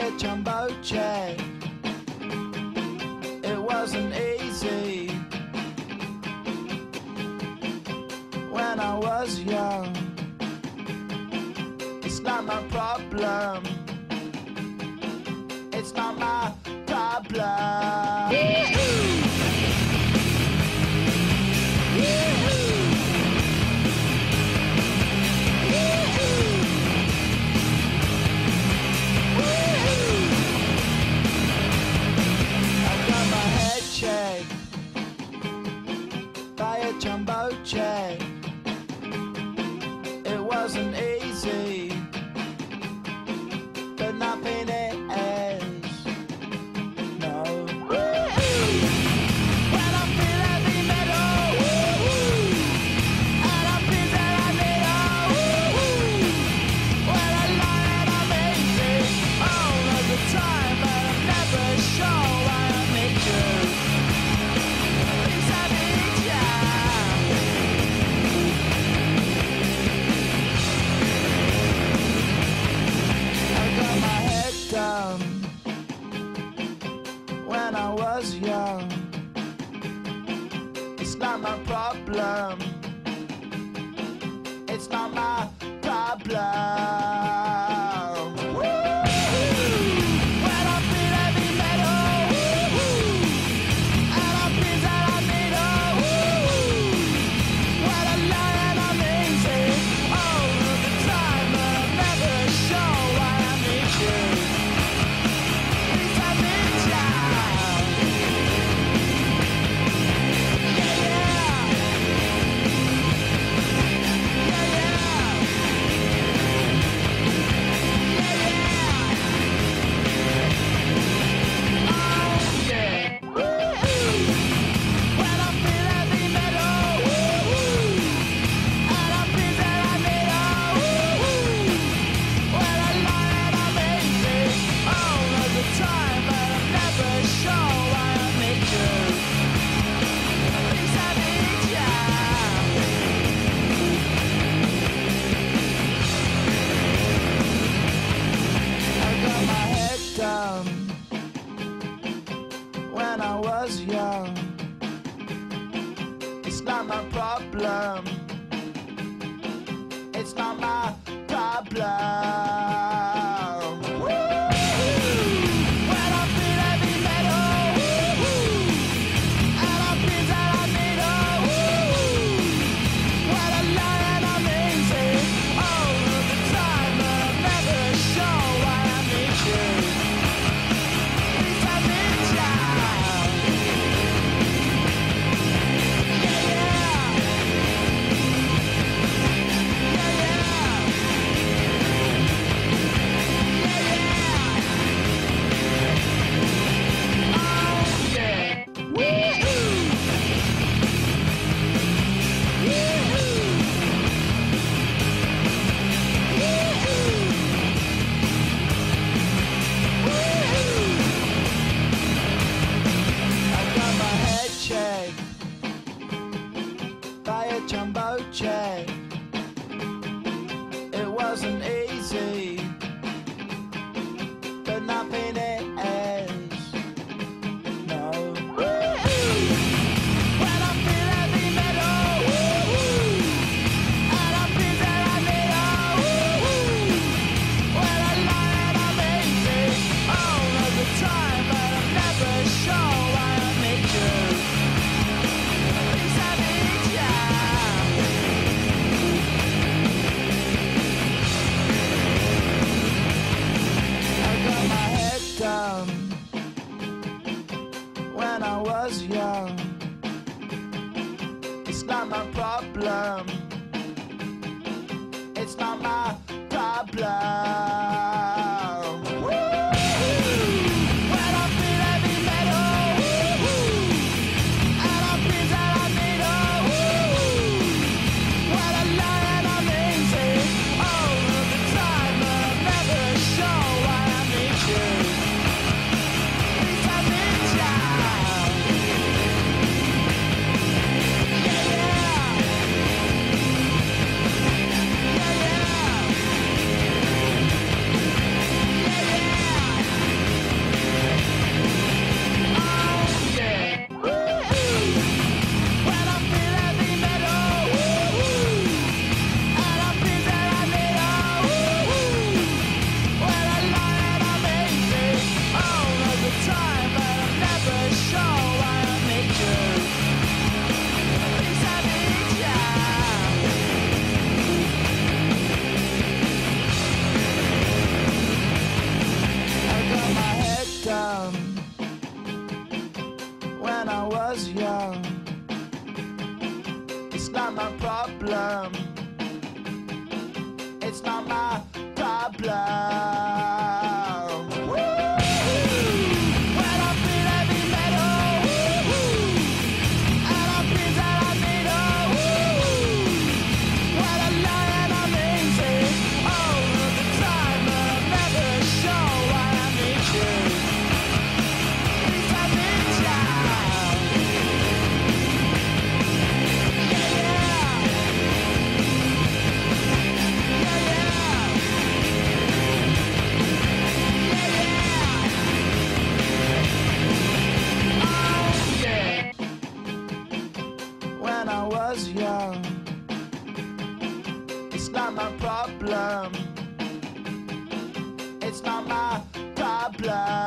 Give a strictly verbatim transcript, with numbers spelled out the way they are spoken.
a jumbo jet. It wasn't easy when I was young. It's not my problem. It's not my problem. Yee-hoo! Yee-hoo! Yee-hoo! Woo-hoo! I got my head checked by a jumbo jet. It wasn't easy Well, I feel heavy metal. And I feel that I need a well, I lie and I'm easy all of the time, but I'm never sure why I need you. Please, I need ya. Yeah, yeah. Yeah, yeah. Yeah, yeah. Oh, yeah. When I was young, it's not my problem. It's not my problem.